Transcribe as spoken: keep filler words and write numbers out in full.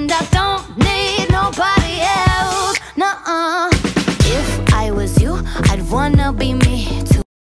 and I don't need nobody else. Nuh-uh. If I was you, I'd wanna be me too.